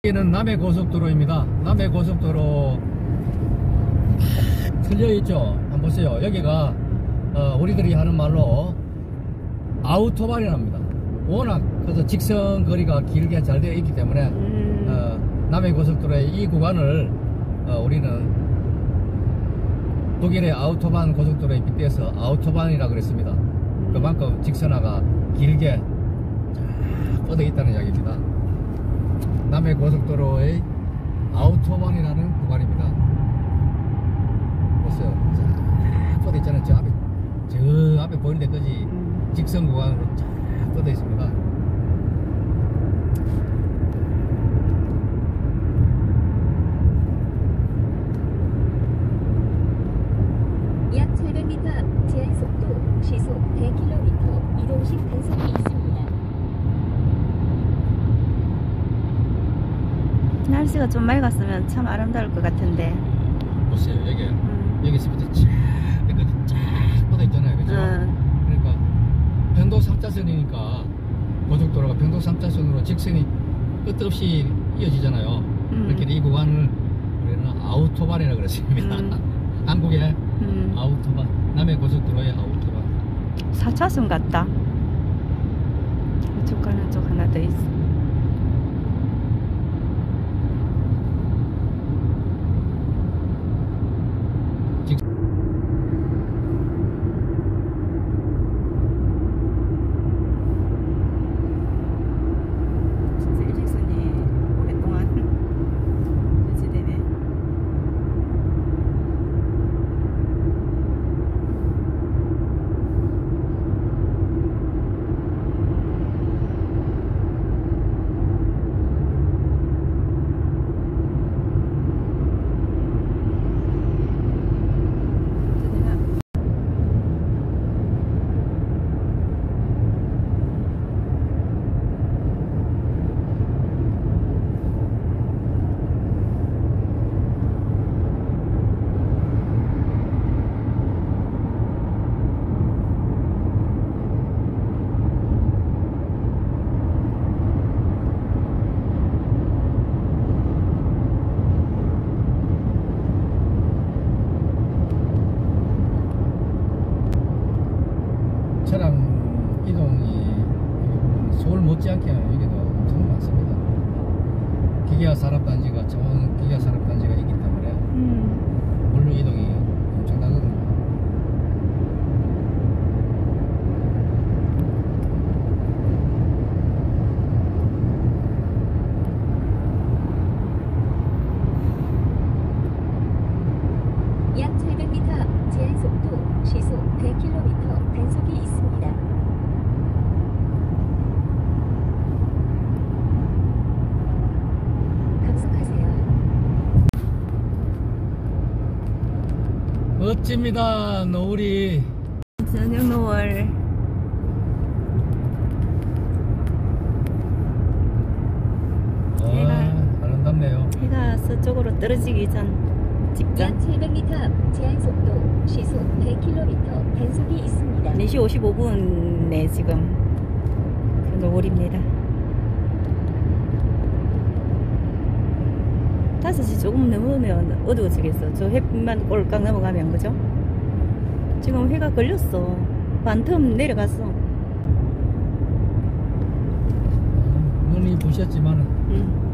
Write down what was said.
여기는 남해고속도로입니다. 남해고속도로 틀려있죠? 한번 보세요. 여기가 우리들이 하는 말로 아우토반이랍니다. 워낙 그래서 직선 거리가 길게 잘 되어 있기 때문에 남해고속도로의 이 구간을 우리는 독일의 아우토반 고속도로에 빗대서 아우토반이라고 그랬습니다. 그만큼 직선화가 길게 쫙 뻗어 있다는 이야기입니다. 남해고속도로의 아우토반이라는 구간입니다. 보세요. 쫙 뻗어 있잖아요. 저 앞에 보이는 데까지 직선 구간으로 쫙 뻗어 있습니다. 약 700m 제한속도 시속 100km 이동식 단속이 있습니다. 날씨가 좀 맑았으면 참 아름다울 것 같은데. 보세요. 여기서부터 쫙 뻗어 있잖아요. 그죠? 그러니까 편도 3차선이니까 고속도로가 편도 3차선으로 직선이 끝없이 이어지잖아요. 이렇게 이 구간을 우리는 아우토반이라고 그랬습니다. 한국의 아우토반, 남해고속도로의 아우토반. 4차선 같다. 이쪽 가는 쪽 하나 더 있어. 진짜 일직선이 오랫동안 유지되네. 차량 이동이 서울 못지않게 여기도 엄청 많습니다. 기계화 산업단지가 좋은 기계화 산업단지가 있기 때문에 물류 이동이 엄청나거든요. 약 700m 제한속도 시속 100km 단속이 있습니다. 급속하세요. 멋집니다. 노을이. 저녁 노을. 아름답네요. 해가 서쪽으로 떨어지기 직전. 약 700m 제한속도 시속 100km 단속이 있습니다. 4시 55분에 지금 그 노을입니다. 5시 조금 넘으면 어두워지겠어. 저 햇빛만 꼴깍 넘어가면. 그죠? 지금 해가 걸렸어. 반텀 내려갔어. 눈이 부셨지만은